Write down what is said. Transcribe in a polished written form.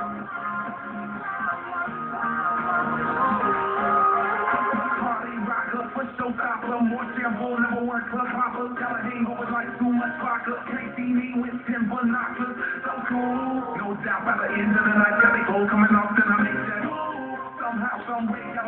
No doubt by the end of the night, got it all coming off, then I make that move. Somehow, some way,